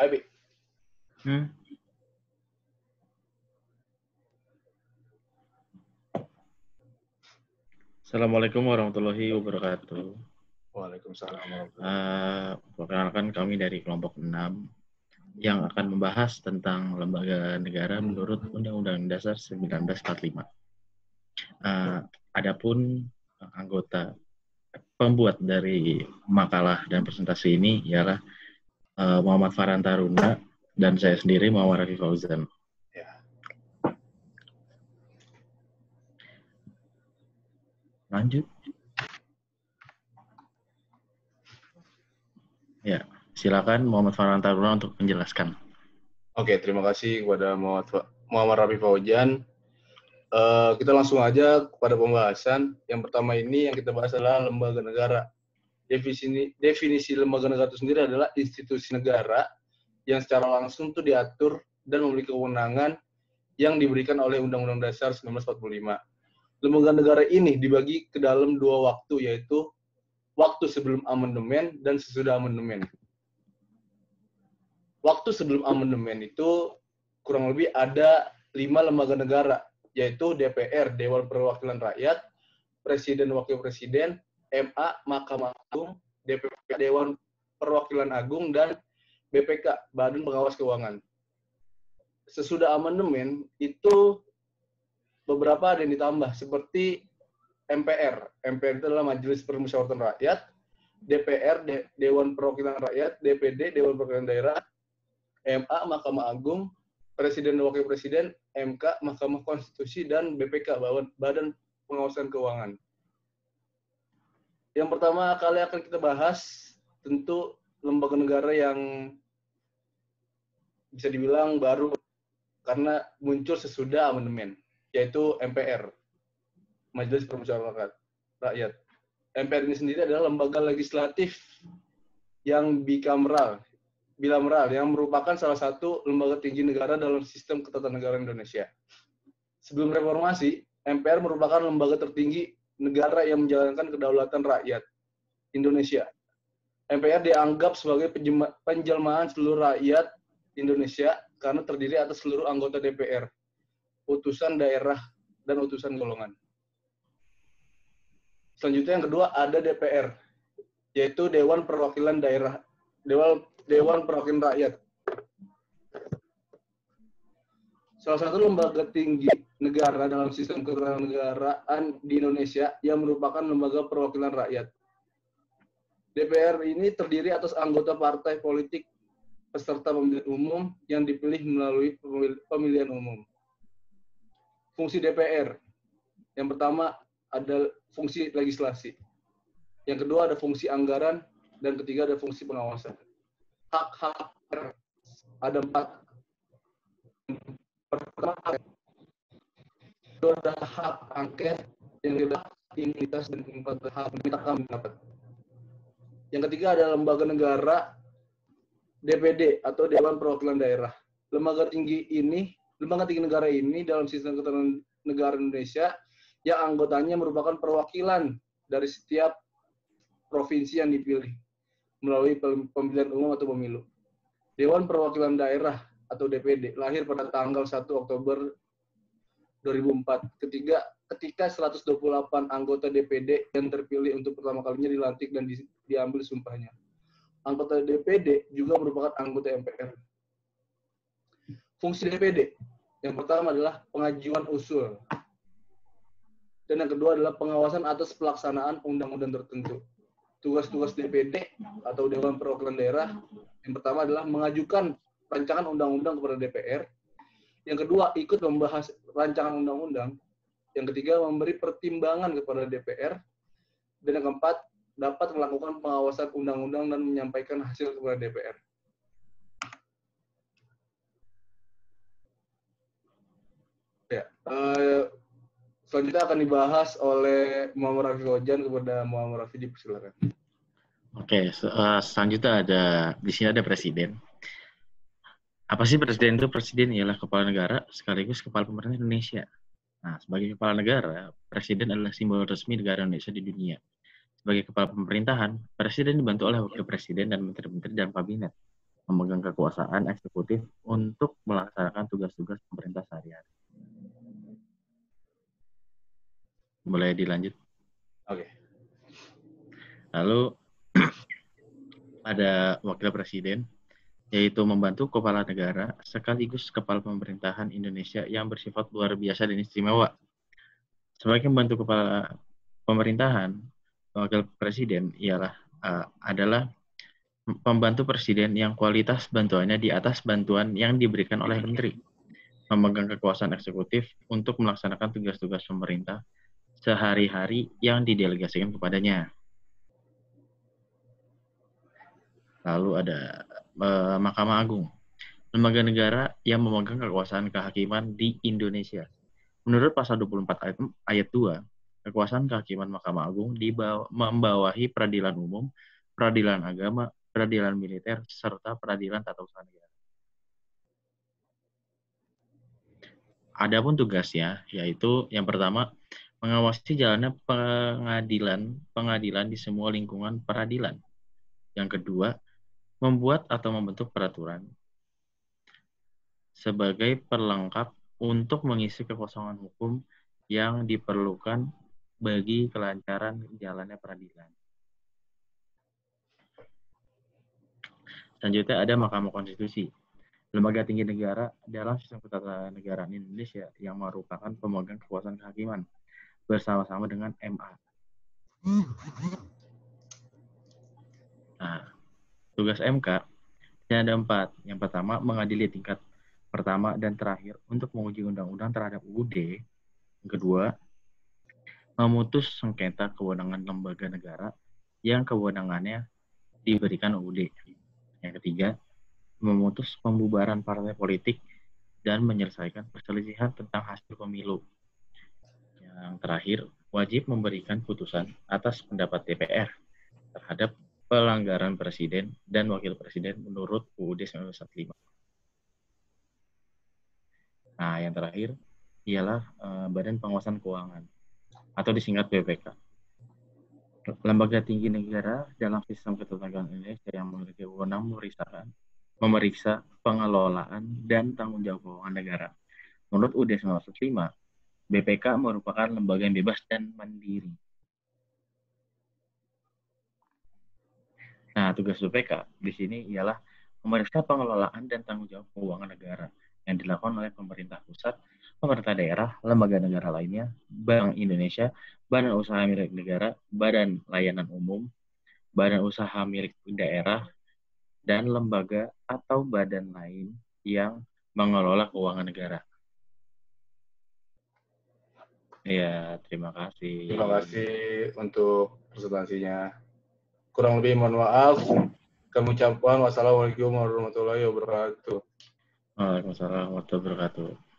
Abi. Assalamualaikum warahmatullahi wabarakatuh. Waalaikumsalam. Perkenalkan kami dari kelompok 6 yang akan membahas tentang lembaga negara menurut Undang-Undang Dasar 1945. Adapun anggota pembuat dari makalah dan presentasi ini ialah Muhammad Farhan Taruna dan saya sendiri Muhammad Rafi Fauzan. Lanjut. Ya, silakan Muhammad Farhan Taruna untuk menjelaskan. Oke, terima kasih kepada Muhammad Rafi Fauzan. Kita langsung aja kepada pembahasan. Yang pertama ini yang kita bahas adalah lembaga negara. Definisi lembaga negara itu sendiri adalah institusi negara yang secara langsung itu diatur dan memiliki kewenangan yang diberikan oleh Undang-Undang Dasar 1945. Lembaga negara ini dibagi ke dalam dua waktu, yaitu waktu sebelum amandemen dan sesudah amandemen. Waktu sebelum amandemen itu kurang lebih ada 5 lembaga negara, yaitu DPR, Dewan Perwakilan Rakyat, Presiden Wakil Presiden, MA, Mahkamah Agung, DPP, Dewan Perwakilan Agung, dan BPK, Badan Pengawas Keuangan. Sesudah amandemen itu beberapa ada yang ditambah, seperti MPR. MPR itu adalah Majelis Permusyawaratan Rakyat, DPR, Dewan Perwakilan Rakyat, DPD, Dewan Perwakilan Daerah, MA, Mahkamah Agung, Presiden dan Wakil Presiden, MK, Mahkamah Konstitusi, dan BPK, Badan Pengawasan Keuangan. Yang pertama kali akan kita bahas, tentu lembaga negara yang bisa dibilang baru karena muncul sesudah amandemen, yaitu MPR, Majelis Permusyawaratan Rakyat. MPR ini sendiri adalah lembaga legislatif yang bilateral yang merupakan salah satu lembaga tinggi negara dalam sistem ketatanegaraan Indonesia. Sebelum reformasi, MPR merupakan lembaga tertinggi negara yang menjalankan kedaulatan rakyat Indonesia. MPR dianggap sebagai penjelmaan seluruh rakyat Indonesia karena terdiri atas seluruh anggota DPR, utusan daerah, dan utusan golongan. Selanjutnya yang kedua ada DPR, yaitu Dewan Perwakilan Daerah, Dewan Perwakilan Rakyat. Salah satu lembaga tinggi negara dalam sistem ketatanegaraan di Indonesia yang merupakan lembaga perwakilan rakyat. DPR ini terdiri atas anggota partai politik peserta pemilihan umum yang dipilih melalui pemilihan umum. Fungsi DPR. Yang pertama ada fungsi legislasi. Yang kedua ada fungsi anggaran, dan ketiga ada fungsi pengawasan. Hak-hak ada 4. Pertama, itu ada hak angket, yang kedua imunitas, dan keempat hak meminta pendapat. Yang ketiga ada lembaga negara DPD atau Dewan Perwakilan Daerah. Lembaga tinggi negara ini dalam sistem ketatanegaraan Indonesia yang anggotanya merupakan perwakilan dari setiap provinsi yang dipilih melalui pemilihan umum atau pemilu. Dewan Perwakilan Daerah atau DPD lahir pada tanggal 1 Oktober 2004 ketika 128 anggota DPD yang terpilih untuk pertama kalinya dilantik dan diambil sumpahnya. Anggota DPD juga merupakan anggota MPR. Fungsi DPD yang pertama adalah pengajuan usul, dan yang kedua adalah pengawasan atas pelaksanaan undang-undang tertentu. Tugas-tugas DPD atau Dewan Perwakilan Daerah yang pertama adalah mengajukan rancangan undang-undang kepada DPR. Yang kedua, ikut membahas rancangan undang-undang. Yang ketiga, memberi pertimbangan kepada DPR. Dan yang keempat, dapat melakukan pengawasan undang-undang dan menyampaikan hasil kepada DPR. Ya, selanjutnya akan dibahas oleh Muhammad Rafi Fauzan. Kepada Muhammad Rafi, dipersilakan. Oke, selanjutnya di sini ada presiden. Apa sih presiden itu? Presiden ialah kepala negara sekaligus kepala pemerintah Indonesia. Nah, sebagai kepala negara, presiden adalah simbol resmi negara Indonesia di dunia. Sebagai kepala pemerintahan, presiden dibantu oleh wakil presiden dan menteri-menteri dalam kabinet. memegang kekuasaan eksekutif untuk melaksanakan tugas-tugas pemerintah sehari-hari. Boleh dilanjut. Oke. Lalu ada wakil presiden, yaitu membantu kepala negara sekaligus kepala pemerintahan Indonesia yang bersifat luar biasa dan istimewa. Sebagai membantu kepala pemerintahan, wakil presiden adalah pembantu presiden yang kualitas bantuannya di atas bantuan yang diberikan oleh menteri, memegang kekuasaan eksekutif untuk melaksanakan tugas-tugas pemerintah sehari-hari yang didelegasikan kepadanya. Lalu ada Mahkamah Agung, lembaga negara yang memegang kekuasaan kehakiman di Indonesia. Menurut pasal 24 ayat 2, kekuasaan kehakiman Mahkamah Agung membawahi peradilan umum, peradilan agama, peradilan militer, serta peradilan tata usaha negara. Adapun tugasnya, yaitu yang pertama, mengawasi jalannya pengadilan di semua lingkungan peradilan. Yang kedua, membuat atau membentuk peraturan sebagai perlengkap untuk mengisi kekosongan hukum yang diperlukan bagi kelancaran jalannya peradilan. Selanjutnya ada Mahkamah Konstitusi, lembaga tinggi negara dalam sistem ketatanegaraan Indonesia yang merupakan pemegang kekuasaan kehakiman bersama-sama dengan MA. Nah, tugas MK ada 4. Yang pertama, mengadili tingkat pertama dan terakhir untuk menguji undang-undang terhadap UUD. Yang kedua, memutus sengketa kewenangan lembaga negara yang kewenangannya diberikan UUD. Yang ketiga, memutus pembubaran partai politik dan menyelesaikan perselisihan tentang hasil pemilu. Yang terakhir, wajib memberikan putusan atas pendapat DPR terhadap pelanggaran presiden dan wakil presiden menurut UUD 1945. Nah, yang terakhir ialah Badan Pengawasan Keuangan atau disingkat BPK. Lembaga tinggi negara dalam sistem ketatanegaraan Indonesia yang memiliki wewenang memeriksa pengelolaan dan tanggung jawab keuangan negara. Menurut UUD 1945, BPK merupakan lembaga yang bebas dan mandiri. Nah, tugas BPK di sini ialah memeriksa pengelolaan dan tanggung jawab keuangan negara yang dilakukan oleh pemerintah pusat, pemerintah daerah, lembaga negara lainnya, Bank Indonesia, badan usaha milik negara, badan layanan umum, badan usaha milik daerah, dan lembaga atau badan lain yang mengelola keuangan negara. Ya, terima kasih. Terima kasih untuk presentasinya. Kurang lebih mohon maaf. Kami ucapkan wassalamualaikum warahmatullahi wabarakatuh. Waalaikumsalam warahmatullahi wabarakatuh.